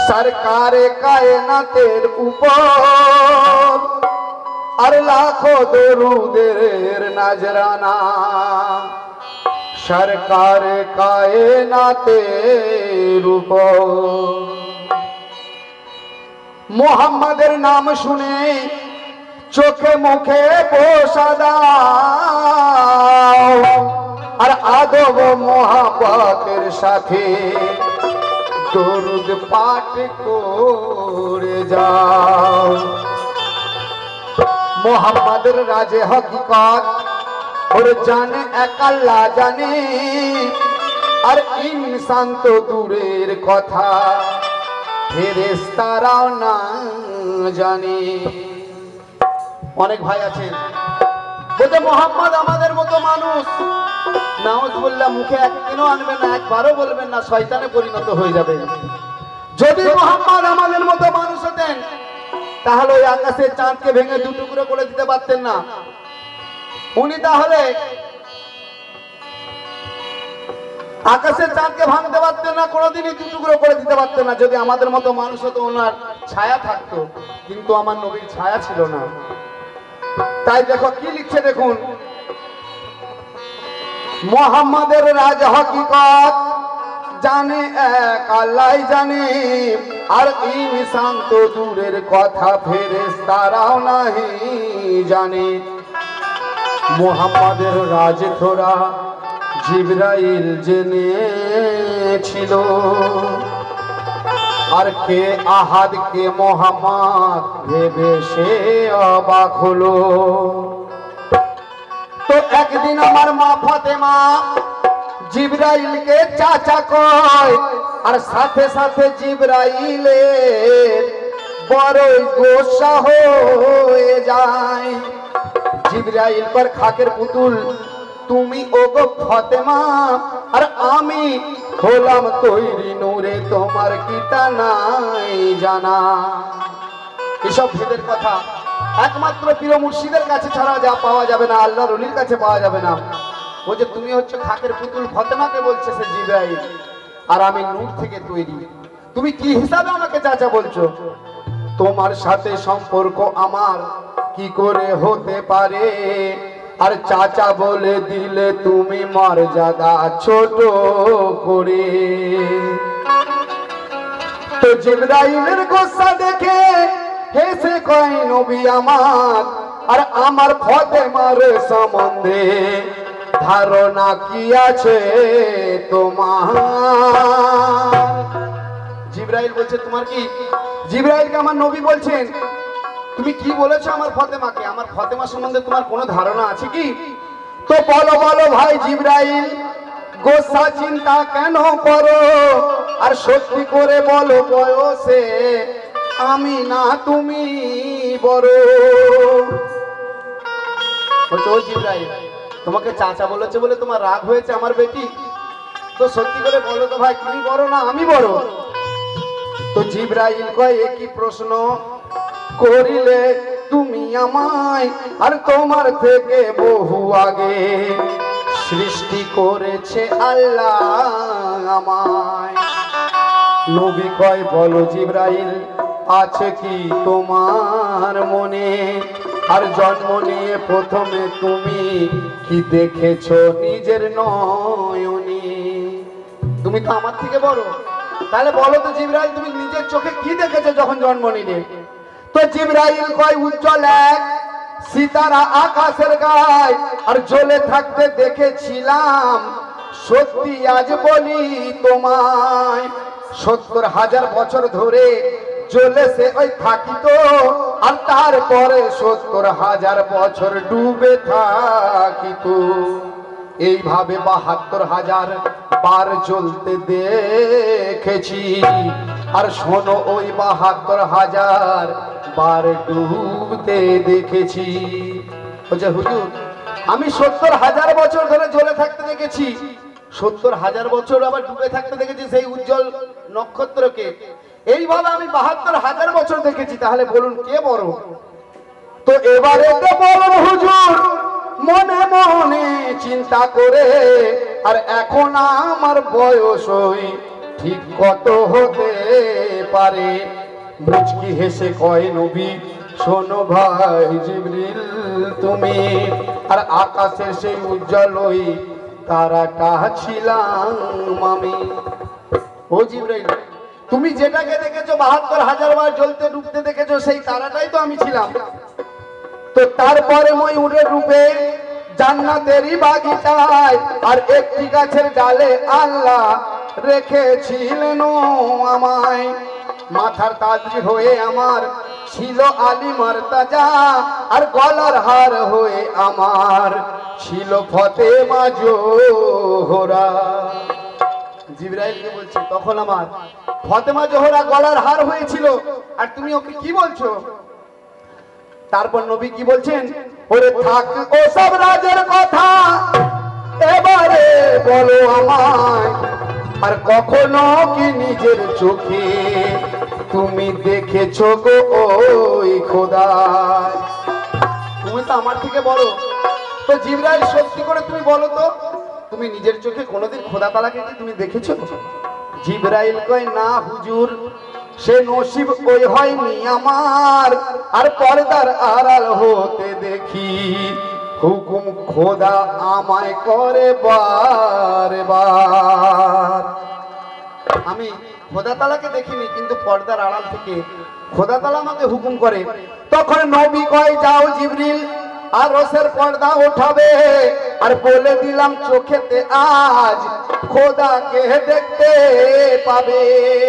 सरकारे कायनातेर ऊपर और लाखों दरूदेर नजराना सरकारे कायनातेर ऊपर मोहम्मदेर नाम शुने चोखे मुखे बोसा दाओ और आदब मोहब्बतेर साथे दरूद पाठ करे जाओ मोहम्मदेर राजे हकीकत और जाने एक अल्लाह जाने और इंसान तो दूरेर कथा फेरेस्ताराও ना जाने অনেক ভাই আছেন বলতে মোহাম্মদ আমাদের মতো মানুষ নাউজুবিল্লাহ মুখে একদিনও আনবেন না একবারও বলবেন না শয়তানে পরিণত হয়ে যাবে যদি মোহাম্মদ আমাদের মতো মানুষ হতেন তাহলে ওই আকাশের চাঁদকে ভেঙে দু টুকরো করে দিতে পারতেন না উনি তাহলে আকাশের চাঁদকে ভাঙতে পারতেন না কোনোদিনই দু টুকরো করে দিতে পারতেন না যদি আমাদের মতো মানুষ হতো ওনার ছায়া থাকতো কিন্তু আমার নবীর ছায়া ছিল না তাই দেখো কি লিখছে দেখুন মোহাম্মদের রাজ হকিকত জানে এক আল্লাহ জানে আর ইনসান তো দূরের কথা ফেরেশতারাও নাহি জানে মোহাম্মদের রাজ থোড়া জিবরাইল জেনেছিল আর কে আহাদ কে মোহাম্মদ ভেবে সে অবাক হলো তো একদিন আমার মা ফাতেমা জিবরাইলকে চাচা কয় আর সাথে সাথে জিবরাইলের বড়ই গোসা হয়ে যায় জিবরাইল পর খাকের পুতুল তুমি ওগো ফাতেমা আর আমি হলাম তৈরি নূরে তোমার কিটা নাই জানা এসব ভেদের কথা একমাত্র পীর মুর্শিদের কাছে ছাড়া যা পাওয়া যাবে না আল্লাহর ওলির কাছে পাওয়া যাবে না ও যে তুমি হচ্ছে খাকের পুতুল ফাতেমাকে বলছে সে জিবরাইল আর আমি নূর থেকে তৈরি তুমি কি হিসাবে আমাকে চাচা বলছো তোমার সাথে সম্পর্ক আমার কি করে হতে পারে আর চাচা বলে দিলে তুমি মর্যাদা ছোট করে তো জিবরাইলের গোসা দেখে হেসে কয় নবী আমার আর আমার ফাতেমার সম্বন্ধে ধারণা কি আছে তোমার জিবরাইল বলছে তোমার কি জিবরাইলকে আমার নবী বলছেন তুমি কি বলেছো আমার ফাতেমাকে আমার ফাতেমা সম্বন্ধে তোমার কোনো ধারণা আছে কি তো বলো বলো ভাই জিবরাইল গোসা চিন্তা কেন করো আর সত্যি করে বলো বয়সে আমি না তুমি বড় বলছো ও জিবরাইল তোমাকে চাচা বলেছে বলে তোমার রাগ হয়েছে আমার বেটি তো সত্যি করে বলো তো ভাই তুমি বড় না আমি বড় তো জিবরাইল কয় একই প্রশ্ন করিলে তুমি আমায় আর তোমার থেকে বহু আগে সৃষ্টি করেছে আল্লাহ আমায় নবী কয় বলো জিবরাইল আছে কি তোমার মনে আর জন্ম নিয়ে প্রথমে তুমি কি দেখেছো নিজের নয়নে তুমি তো আমার থেকে বড় তাহলে বলো তো জিবরাইল তুমি নিজের চোখে কি দেখেছো যখন জন্ম নিলে তো জিবরাইল কয় উজ্জ্বল এক সিতারা আকাশের গায় আর জ্বলে থাকতে দেখেছিলাম সত্যি আজ বলি তোমায় ৭০,০০০ বছর ধরে জ্বলেছে ওই থাকিত আর তারপরে ৭০,০০০ বছর ডুবে থাকিত এইভাবে ৭২,০০০ বার জ্বলতে দেখেছি আর শোনো ওই ৭২,০০০ বার ডুবতে দেখেছি বলছে হুজুর আমি ৭০,০০০ বছর ধরে জ্বলে থাকতে দেখেছি ৭০,০০০ বছর আবার ডুবে থাকতে দেখেছি সেই উজ্জ্বল নক্ষত্রকে এইভাবে আমি ৭২,০০০ বছর দেখেছি তাহলে বলুন কে বড় তো এবারে তো বলুন হুজুর মনে মনে চিন্তা করে আর এখন আমার বয়স ঠিক কত হতে পারে। মুচকি হেসে কয় নবী শোনো ভাই জিবরিল তুমি, আর আকাশের সেই উজ্জ্বল ওই তারাটা ছিলাম আমি। ও জিবরাইল, তুমি যেটাকে দেখেছো ৭২,০০০ বার জ্বলতে ডুবতে দেখেছো, সেই তারাটাই তো আমি ছিলাম। তো তারপরে ময়ূরের রূপে জান্নাতেরই বাগিচায় আর একটি গাছের ডালে আল্লাহ রেখেছিলেন আমায়। মাথার তাজরি হয়ে আমার ছিল আলী মারতাজা, আর গলার হার হয়ে আমার ছিল ফতেমা জোহরা। জিবরাইলকে বলছে তখন আমার ফতেমা জোহরা গলার হার হয়েছিল, আর তুমি ওকে কি বলছো? তারপর নবী কি বলছেন, ওরে থাক ও সব রাজের কথা, এবারে বলো আমায়, আর কখনো কি নিজের চোখে তুমি দেখেছো গো ওই খোদা? তুমি তো আমার থেকে বড়, তো জিবরাইল সত্যি করে তুমি বলো তো, তুমি নিজের চোখে কোনোদিন খোদা তাআলাকে কি তুমি দেখেছো? জিবরাইল কয় না হুজুর, সে নসিব ওই হয়নি আমার, আর পর্দার আড়াল হতে দেখি হুকুম খোদা আমায় করে বারে বার। আমি খোদা তাআলাকে দেখিনি, কিন্তু পর্দার আড়াল থেকে খোদা তাআলা আমাকে হুকুম করে। তখন নবী কয় যাও জিবরিল আর রসের পর্দা ওঠাবে, আর বলে দিলাম চোখেতে আজ খোদাকে দেখতে পাবে।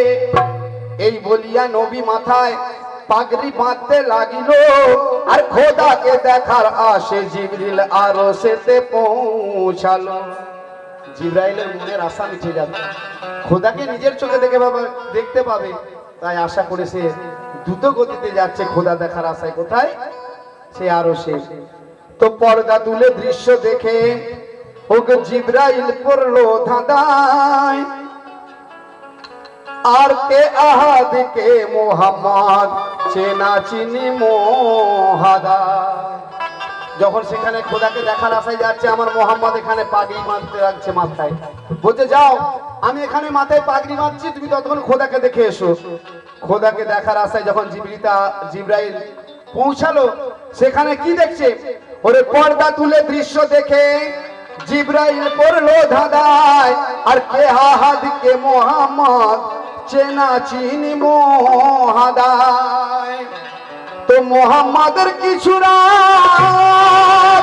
এই বলিয়া নবী মাথায় পাগড়ি বাঁধতে লাগিল, আর খোদাকে দেখার আশে জিবরিল আরশেতে পৌঁছালো। জিবরাইলের মনের আশা মিটে যাবে, খোদাকে নিজের চোখে দেখতে পাবে, তাই আশা করে সে দ্রুত গতিতে যাচ্ছে খোদা দেখার আশায়। কোথায়? সে আরশে। তো পর্দা তুলে দৃশ্য দেখে ওকে জিবরাইল পড়লো ধাঁধায়, আর কে আহাদ কে মোহাম্মদ চেনা চিনি মোহাদা। যখন সেখানে খোদাকে দেখার আশায় যাচ্ছে, আমার মোহাম্মদ এখানে পাগড়ি বাঁধতে রাখছে মাথায়, বলছে যাও আমি এখানে মাথায় পাগড়ি বাঁধছি, তুমি ততক্ষণ খোদাকে দেখে এসো। খোদাকে দেখার আশায় যখন জিবরাইল পৌঁছালো, সেখানে কি দেখছে, ওরে পর্দা তুলে দৃশ্য দেখে জিবরাইল পড়লো ধাঁধায়, আর কে আহাদ কে মোহাম্মদ চেনা চিনি মোহাদায়। তো মোহাম্মদের কিছু রাজ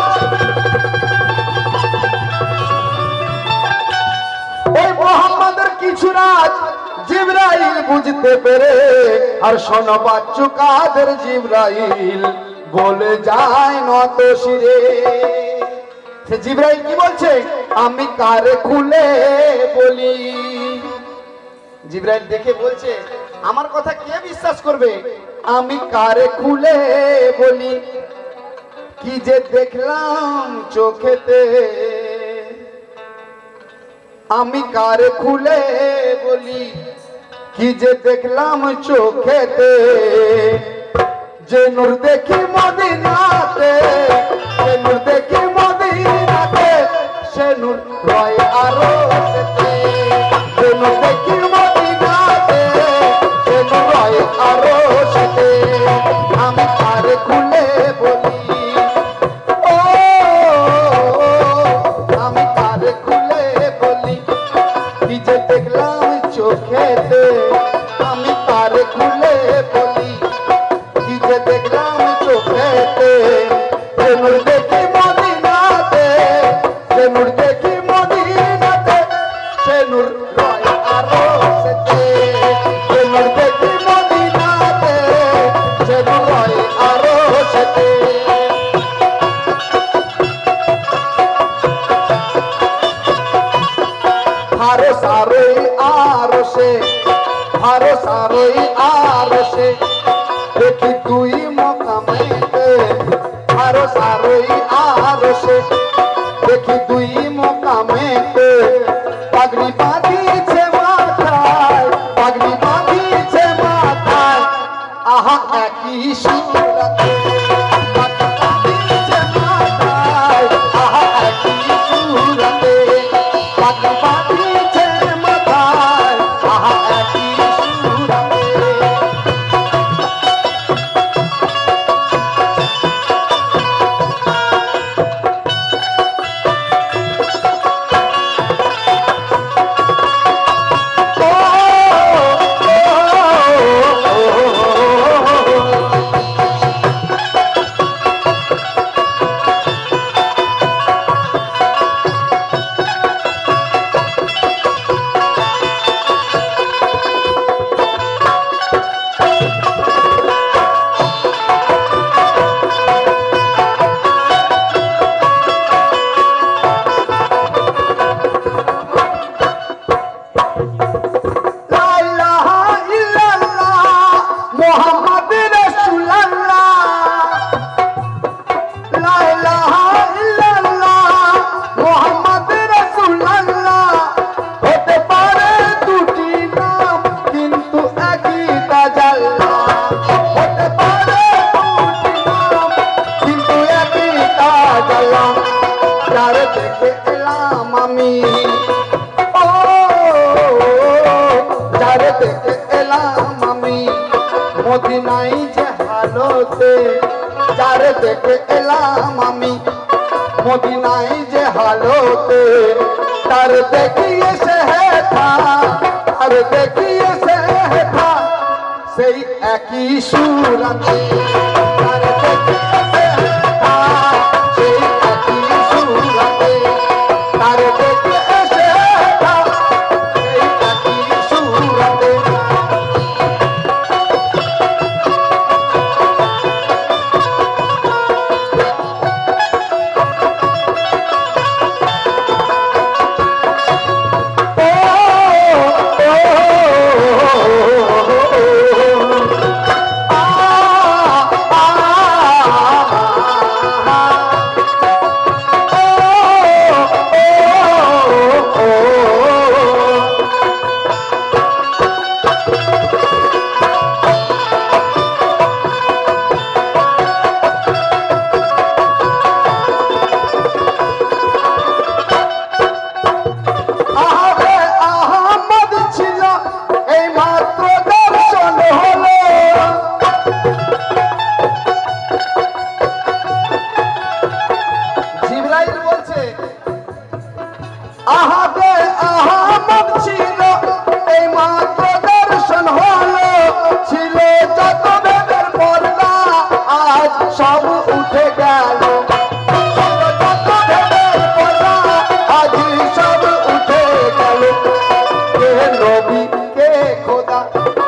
ওই মোহাম্মদের কিছু রাজ জিবরাইল বুঝতে পেরে, আর শোনো বাচ্চু কাদের জিবরাইল বলে যায় নত শিরে। সে জিবরাইল কি বলছে, আমি কারে খুলে বলি? জিবরাইল দেখে বলছে আমার কথা কে বিশ্বাস করবে, আমি কারে খুলে বলি? কি যে দেখলাম চোখেতে, আমি কারে খুলে বলি? কি যে দেখলাম চোখেতে, যে নূর দেখি মদিনাতে, যে নূর দেখি মদিনাতে, সে নূর রয় আরশেতে। যে নূর দেখি মদিনাতে, সে নূর রয় আরশেতে। আমি কারে খুলে বলি, ও আমি কারে খুলে বলি? কি যে দেখলাম চোখেতে, আমি কারে খুলে বলি? কি যে দেখলাম চোখেতে, যে নূর দেখি মদিনাতে, যে নূর দেখি মদিনাতে, সে নূর রয় আরশেতে। যে নূর দেখি মদিনাতে, সে নূর রয় আরশেতে। সারই আরশে, সারই আরশে, দেখি তুই মোকামেতে। সারই আরশে, দেখি তুই মোকামেতে। পাগড়ি বাঁধিছে মাথায়, পাগড়ি বাঁধিছে মাথায়, আহা একই সুরাতে। পাগড়ি বাঁধিছে মাথায়, আহা একই সুরাতে। পাগড়ি বাঁধিছে মাথায়, আহা একই সুরাতে। দেখে এলাম আমি মদিনায় যে হালতে, যারে দেখে এলাম আমি মদিনায় যে হালতে, তার দেখিয়ে সে থা, তার দেখিয়ে সে থা সেই একই সুরাতে, তার দেখিয়ে সে থা সেই একই সুরাতে, তার দেখিয়ে সে থা সেই একই সুরাতে। সব উঠে গেল, আজ সব উঠে গেল, কে নবী কে খোদা,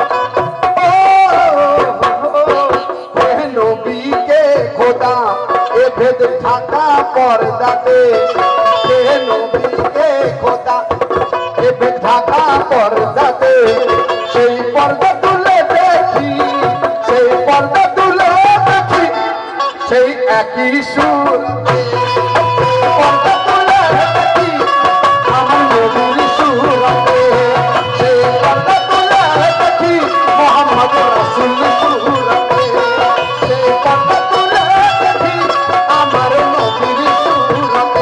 কে নবী কে খোদা, এ ভেদ ঢাকা পর্দাতে, কে নবী কে খোদা, এ ভেদ ঢাকা পর্দাতে, সেই পর্দা তুলে দেখি, সেই পর্দা তুলে দেখি সেই একই সুর, পর্দা তুলে দেখি আমার নবীর সুরাতে, সেই পর্দা তুলে দেখি মুহাম্মদ রাসূল সুরাতে, সেই পর্দা তুলে দেখি আমার নবীর সুরাতে।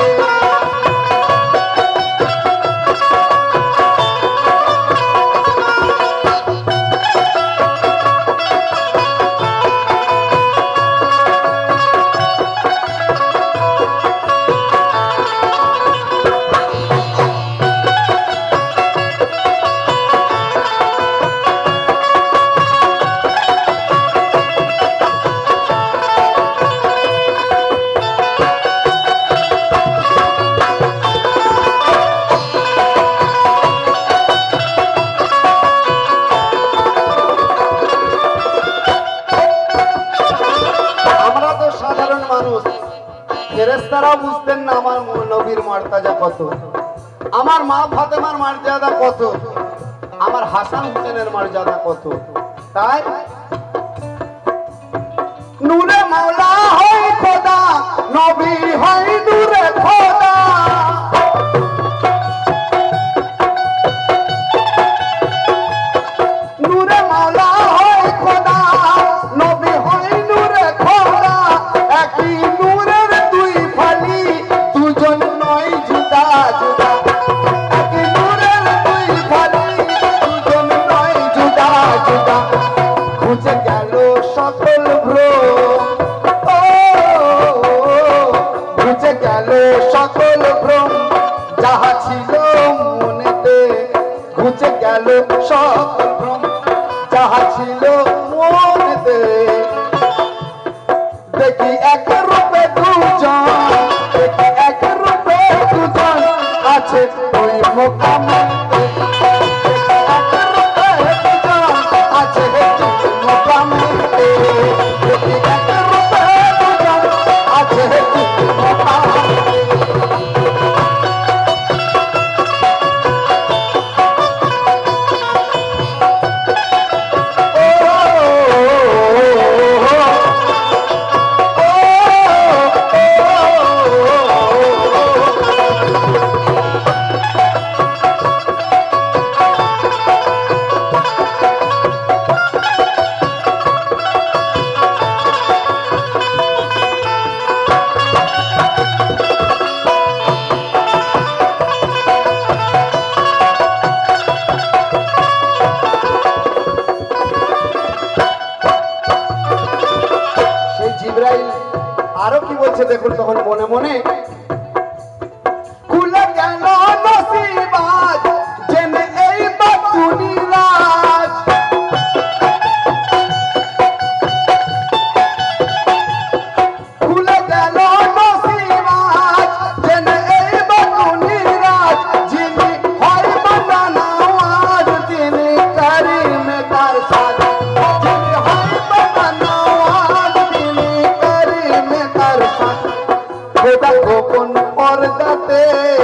ফেরেশতারা বুঝতেন না আমার নবীর মর্যাদা কত, আমার মা ফাতেমার মর্যাদা কত, আমার হাসান হুসেনের মর্যাদা কত। তাই নূরে মাওলা হয় খোদা, নবী হয় নূরে খোদা, নূরে মাওলা হয় খোদা, নবী হয় নূরে খোদা, একই নূরের দুই ফালি, দুজন নয় জুদা জুদা, একই নূরের দুই ফালি, দুজন নয় জুদা জুদা, খুঁজে গেল সকল ভ্রম, খুঁজে গেল সকল ভ্রম, যাহা ছিল মনেতে, খুঁজে গেল সকল ভ্রম, যাহা ছিল মনেতে, দেখি এক রূপে দুজন, দেখি এক রূপে দুজন আছে ওই মোকামেতে, এক রূপে দুজন আছে ওই মোকামেতে, দেখি এক রূপে দুজন আছে ওই মোকামেতে। দেখুন তখন মনে মনে খুলে গেল নসিবাজ জেনে এই বাতুনি রাজ। খুলে গেল নসিবাজ জেনে এই বাতুনি রাজ। যিনি হয় বানানওয়াজ তিনি করিম তার সাথ। যিনি হয় বানানওয়াজ তিনি করিম তার সাথ। খোদা গোপন পর্দাতে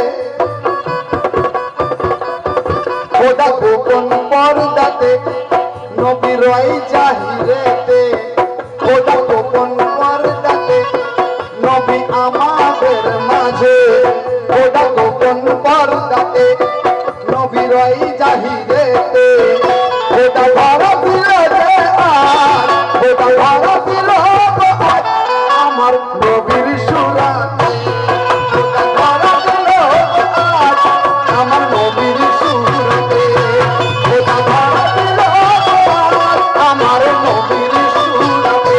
খোদা গোপন পর্দাতে নবী রয় জাহিরেতে। খোদা গোপন পর্দাতে নবী আমাদের মাঝে। খোদা গোপন পর্দাতে নবী রয় জাহিরেতে। খোদা ধরা দিল রে আজ, খোদা ধরা দিল আজ আমার নবীর সুরাতে। খোদা ধরা দিল আজ আমার নবীর সুরাতে। খোদা ধরা দিল আজ আমার নবীর সুরাতে।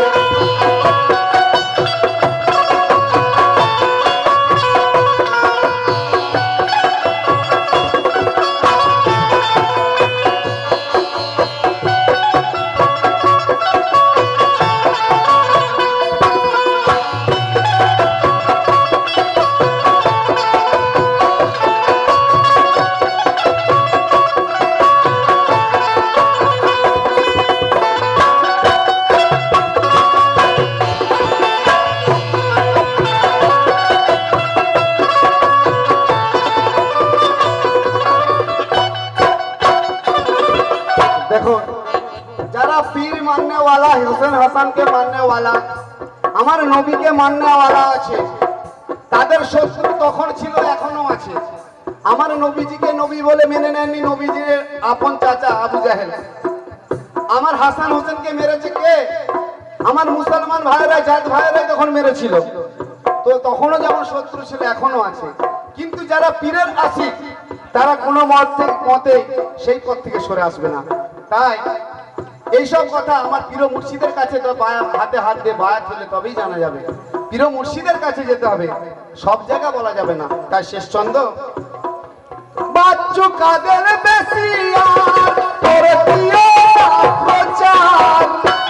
देखो जरा पीर मानने वाला हुसैन हसन के मानने वाला আমার নবীকে মাননে वाला আছে তাদের শত্রু তখন ছিল এখনো আছে। আমার নবীজিকে নবী বলে মেনে নেননি নবীজির আপন চাচা আবু জাহেল। আমার হাসান হোসেনকে মেরেছে কে? আমার মুসলমান ভাইরা জাত ভাইরা তখন মেরেছিল। তো তখনও যেমন শত্রু ছিল এখনো আছে। কিন্তু যারা পীরের আশিক তারা কোনো মতে সেই পথ থেকে সরে আসবে না। তাই এইসব কথা আমার পীর মুর্শিদের কাছে তো হাতে হাত দিয়ে বায়াত হলে তবেই জানা যাবে। পীর মুর্শিদের কাছে যেতে হবে, সব জায়গা বলা যাবে না। তাই শেষ ছন্দ বাচ্চু কাদের বেশি আর করে দিও না প্রচার।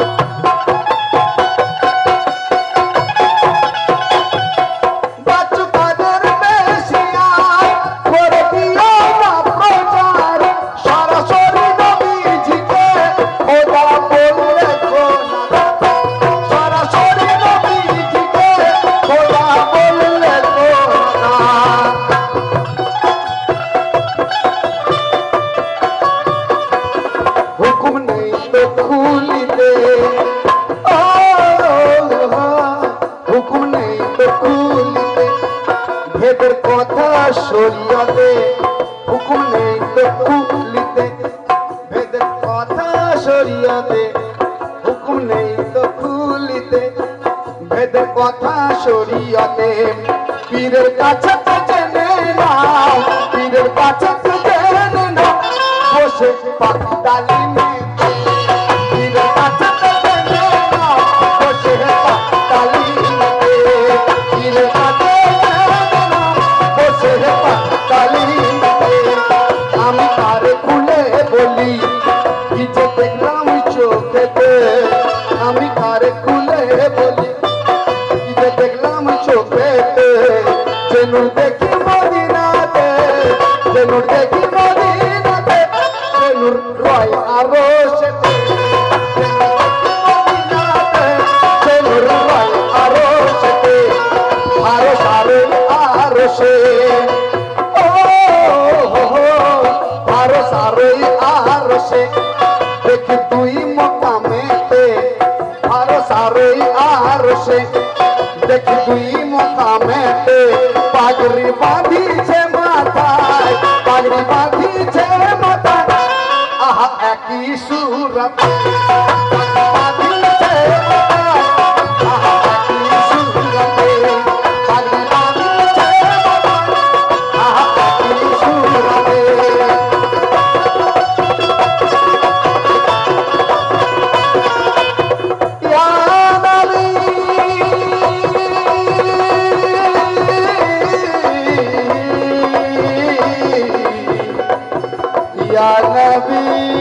বাচ্চু কাদের বেশি আর করে দিও না প্রচার। সরাসরি নবীজিকে খোদা বললে খোদা। সরাসরি নবীজিকে খোদা বললে খোদা। হুকুম নেই তো খুলিতে, হুকুম নেই তো খুলিতে ভেদের কথা শরীয়তে। হুকুম নেই তো খুলিতে ভেদের কথা শরীয়তে। হুকুম নেই তো খুলিতে ভেদের কথা শরীয়তে। পীরের কাছে তো জেনে নাও, পীরের কাছে তো জেনে নাও বসে পাকতালিনে। পীরের কাছে তো জেনে নাও বসে পাকতালিনে। পীরের কাছে জেনে নাও বসে পাকতালিনে। আমি কারে খুলে বলি কি যে দেখলাম চোখেতে। আমি কারে খুলে বলি কি যে দেখলাম চোখেতে। যেনু দেখি মদিনাতে, যেনু দেখি মদিনাতে, যেনু রয় আরো সেতে। যেনু রয় আরো সেতে, আরো সারে আরো সে। ও হো হো আরো সারে আরো সে। দেখি তুই মকামেতে আরো সারে আরো সে। দেখি তুই মকামেতে পাগড়ি বাঁধিছে মাথায়, পাগড়ি বাঁধিছে মাথায়। আহা একই সুরত বাঁধিছে মাথায়। আহা একই সুরতে পাগড়ি বাঁধিছে মাথায়। আহা একই সুরতে। ইয়া নবী या नबी